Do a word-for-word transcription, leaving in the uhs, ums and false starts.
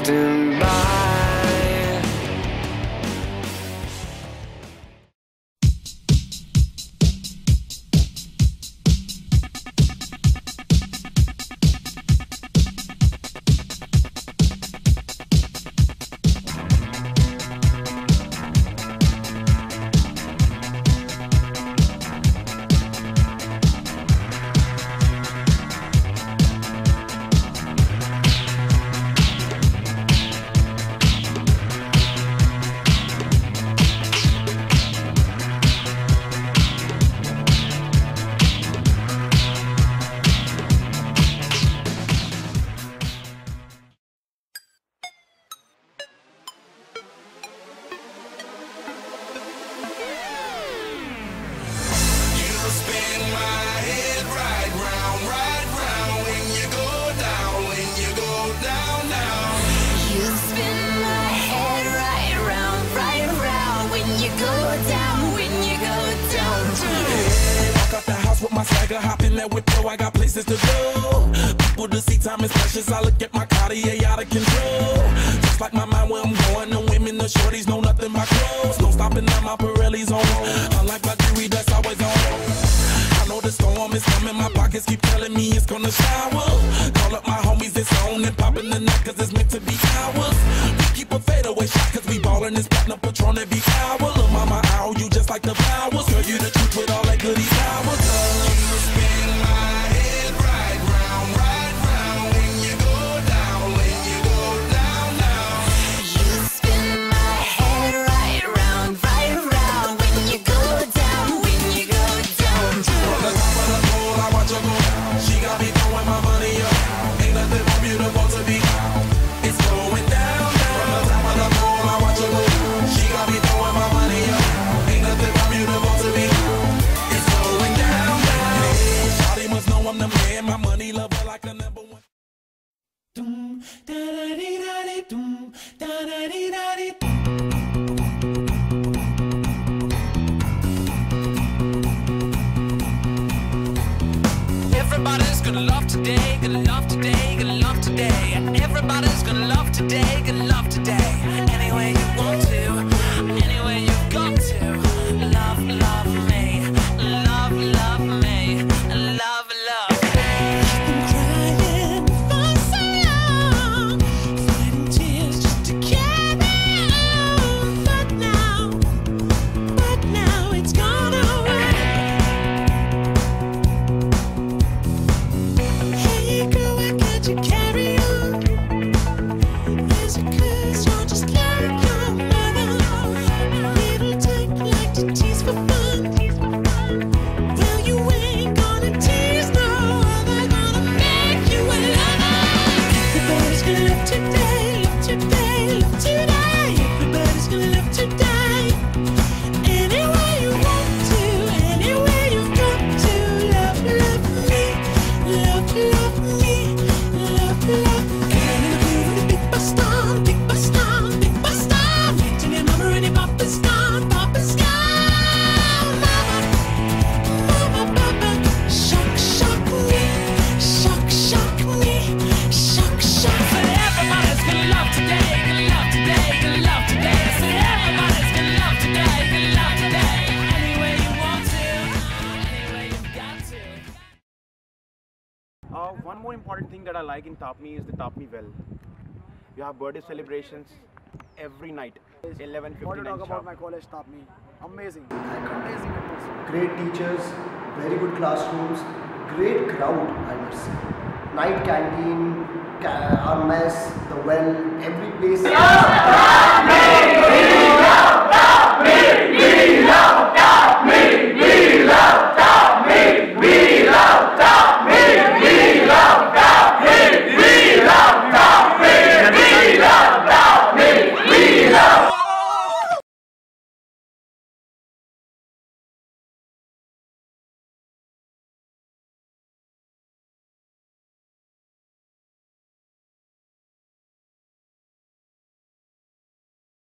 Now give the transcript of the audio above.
drifting by. Hop in that whip, yo, I got places to go. People to see, time is precious. I look at my Cartier out of control. Just like my mind where I'm going. The women, the shorties know nothing but clothes. No stopping at my Pirelli's on. Unlike my jewelry, that's always on. I know the storm is coming. My pockets keep telling me it's gonna shower. Call up my homies, it's on and popping the night, cause it's meant to be ours. We keep a fadeaway shot, cause we ballin' this platinum Patron every hour. Look, mama, ow, you just like the flowers. Girl, you the truth with all that goody powers. Everybody's gonna love today, gonna love today, gonna love today. Everybody's gonna love today, gonna love today. Any way you want to, any way you've got to. Love, love me, love, love me, love, love me. I've been crying for so long, fighting tears just to carry on. But now, but now it's gone away. Hey girl, why can't you carry on? Is it 'cause you're just like your mother? Little type like to tease for fun. Well, you ain't gonna tease no other, gonna make you a lover. Everybody's gonna love today, love today, love today. Everybody's gonna love today. Any way you want to, any way you've got to. Love, love me, love, love me, love, love me. And in the groove with a big bus down, big bus down, big bus down. Till your mama and your papa's gone, papa's gone. Mama, mama, papa, shock, shock me, shock, shock me, shock, shock. I said everybody's gonna love today, gonna love today, gonna love today. I said everybody's gonna love today, gonna love today. Any way you want to, any way you've got to. Uh, one more important thing that I like in TAPMI is the TAPMI well. You have birthday celebrations every night, eleven What to fifty-nine talk about sharp. my college TAPMI? Amazing. Amazing it was. Great teachers, very good classrooms, great crowd, I must say. Night canteen, ca our mess, the well, every place.